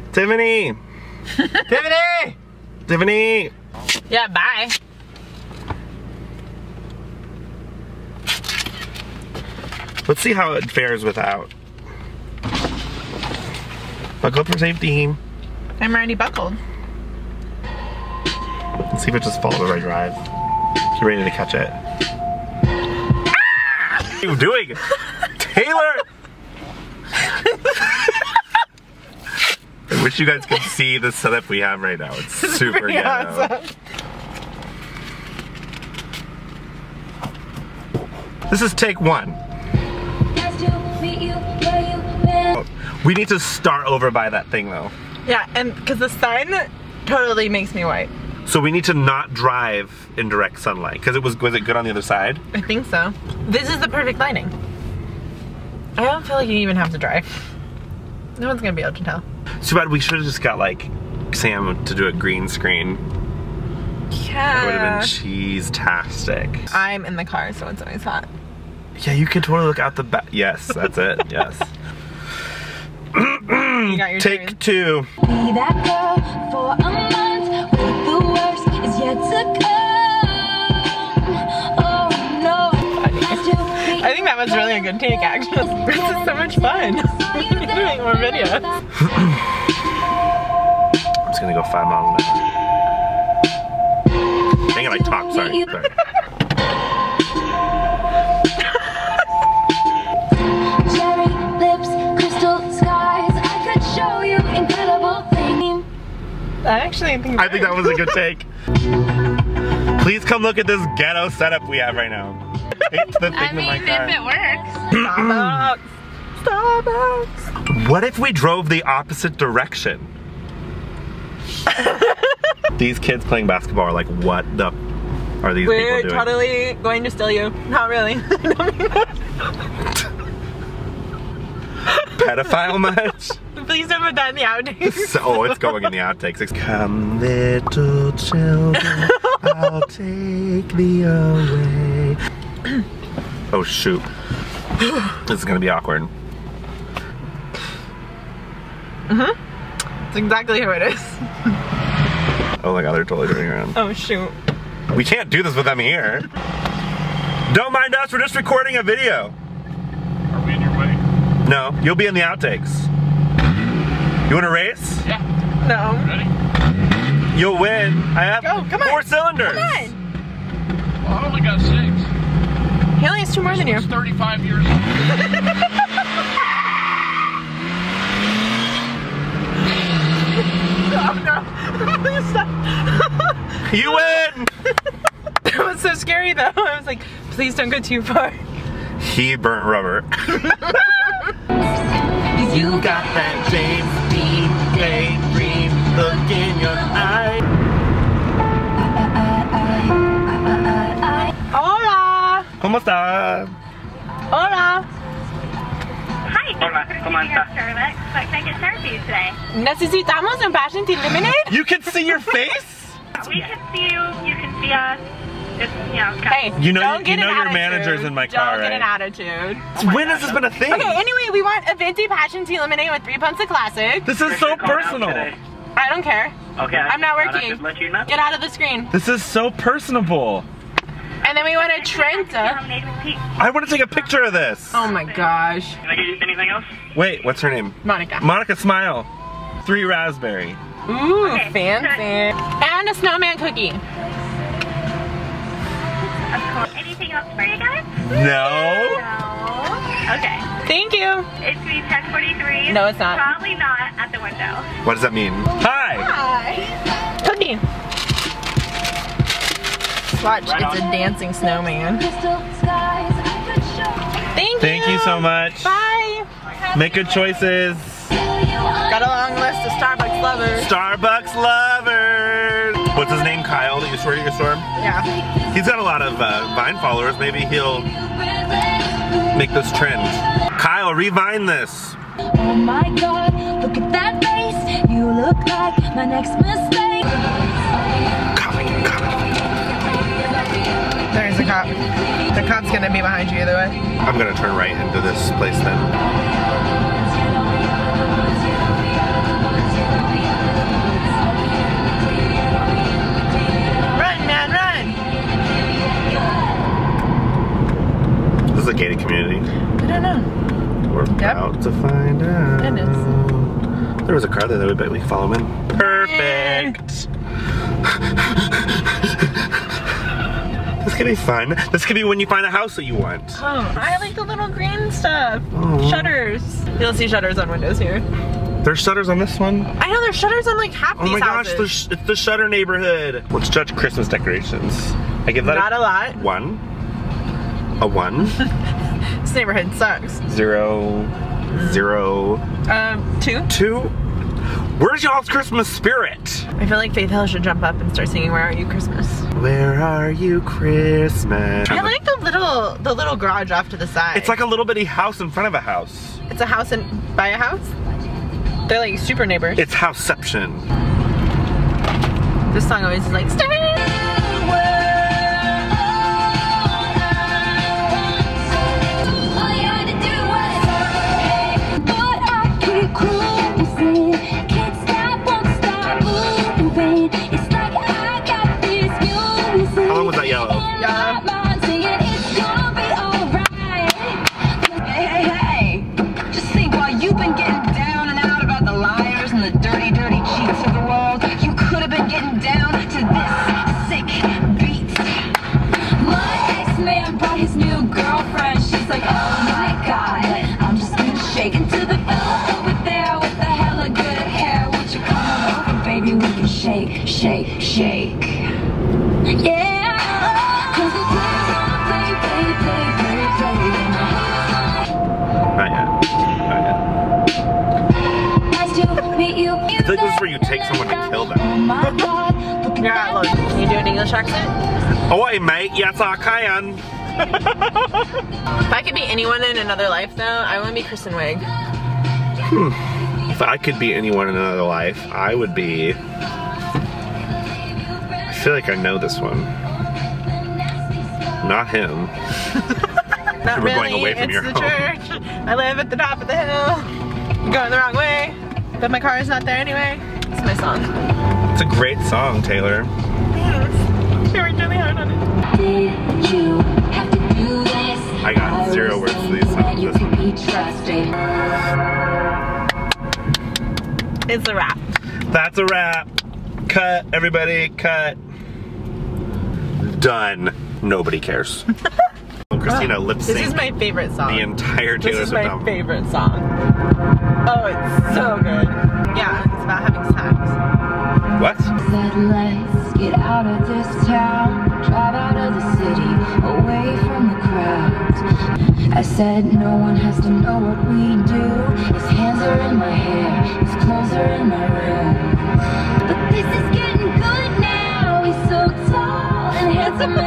Tiffany! Tiffany! Tiffany! Yeah, bye. Let's see how it fares without. Buckle up for safety. I'm already buckled. Let's see if it just follows the right drive. You ready to catch it? Ah! What are you doing? Taylor! I wish you guys could see the setup we have right now. It's super ghetto. Awesome. This is take one. We need to start over by that thing though. Yeah, and because the sun totally makes me white. So we need to not drive in direct sunlight. Because was it good on the other side? I think so. This is the perfect lighting. I don't feel like you even have to drive. No one's gonna be able to tell. Too bad we should have just got like Sam to do a green screen. Yeah. That would have been cheese-tastic. I'm in the car, so it's always hot. Yeah, you can totally look out the back. Yes, that's it. Yes. You got your Take turn. two. Be that girl for a month, but the worst is yet to come. Oh no. I think that was really a good take, actually. This is so much fun. We're doing more videos. I'm just gonna go 5 miles an hour. Dang it, I talk. Sorry. Cherry lips, crystal skies. I could show you incredible things. I think that was a good take. Please come look at this ghetto setup we have right now. I mean, if it works. Starbucks. Starbucks. What if we drove the opposite direction? These kids playing basketball are like, what the are these people doing? We're totally going to steal you. Not really. Pedophile much? Please don't put that in the outtakes. Oh, it's going in the outtakes. Come little children, I'll take thee away. Oh shoot. This is gonna be awkward. That's exactly who it is. Oh my god, they're totally doing it around. Oh shoot. We can't do this with them here. Don't mind us, we're just recording a video. Are we in your way? No, you'll be in the outtakes. You wanna race? Yeah. No. Ready? You'll win. I have Go, come on. 4 cylinders. Come on. Well, I only got 6. He only has 2 more than you. He's 35 years old. Oh no. Please stop. You win! That was so scary though. I was like, please don't go too far. He burnt rubber. You got that James Dean daydream look in your eye. Hola. ¿Cómo está? Hola. Hi, thanks for coming here, Starbucks. What can I get served for you today? Necesitamos un passion tea lemonade. You can see your face? We can see you. You can see us. It's, you know, Hey, You know, don't get you know an your attitude. manager's in my car, Don't get an right? attitude. When has this been a thing? Okay, anyway, we want a venti passion tea lemonade with 3 pumps of classic. This is so personal. I don't care. Okay. I'm not working. Just let you know. Get out of the screen. This is so personable. And then we want a Trenta. Lemonade with tea. I want to take a picture of this. Oh my gosh. Can I get you anything else? Wait, what's her name? Monica. Monica Smile. 3 raspberry. Ooh, Okay, fancy. And a snowman cookie. Of course. Anything else for you guys? No. No. Okay. Thank you. It's gonna be 10:43. No, it's not. Probably not at the window. What does that mean? Hi. Hi. Cookie. Watch, it's a dancing snowman. Crystal skies. I could show Thank you. Thank you so much. Bye. Make good choices. Got a long list of Starbucks lovers. Starbucks lovers. What's his name? Kyle that you swear to your storm? Yeah. He's got a lot of Vine followers. Maybe he'll make this trend. Kyle, revine this. Oh my god, look at that face. You look like my next mistake. There's a cop. The cop's gonna be behind you either way. I'm gonna turn right into this place then. There was a car there that we bet we can follow him in. Perfect. This could be fun. This could be when you find a house that you want. Oh, I like the little green stuff. Oh. Shutters. You'll see shutters on windows here. There's shutters on this one? I know there's shutters on like half these houses. Oh my gosh, it's the Shutter neighborhood. Let's judge Christmas decorations. I give that not a lot. 1. A 1. This neighborhood sucks. 0. 2. 2. Where's y'all's Christmas spirit? I feel like Faith Hill should jump up and start singing "Where Are You Christmas." Where are you Christmas? I like the little garage off to the side. It's like a little bitty house in front of a house. It's a house by a house. They're like super neighbors. It's houseception. This song always is like, stay. How long was that yellow? Yeah. Hey, just think, while you've been getting down and out about the liars and the dirty, dirty cheats of the world, you could have been getting down to this sick beat. My ex-man brought his new girlfriend. She's like, oh my God, I'm just gonna shake into the fella over there with the hella good hair. Won't you come over, baby? We can shake, shake, shake. Yeah. Not yet. I feel like this is where you take someone to kill them. Yeah, look. Can you do an English accent? Oh, hey, mate. Yes, I can. If I could be anyone in another life, though, I want to be Kristen Wiig. If I could be anyone in another life, I would be... I feel like I know this one. Not him. Not We're really. going away from it's your the home. church. I live at the top of the hill. I'm going the wrong way, but my car is not there anyway. It's my song. It's a great song, Taylor. Thanks. She worked really hard on it. Did you have to do this? I got 0 words to these songs. You can be trusted. It's a wrap. That's a wrap. Cut, everybody, cut. Done. Nobody cares. Christina lip sync. This is my favorite song. The entire Taylor This is Swift my album. favorite song. Oh, it's so good. Yeah, it's about having sex. What? Said let's get out of this town, drive out of the city, away from the crowds. I said no one has to know what we do. His hands are in my hair, his clothes are in my room. But this is getting good now. He's so tall and handsome.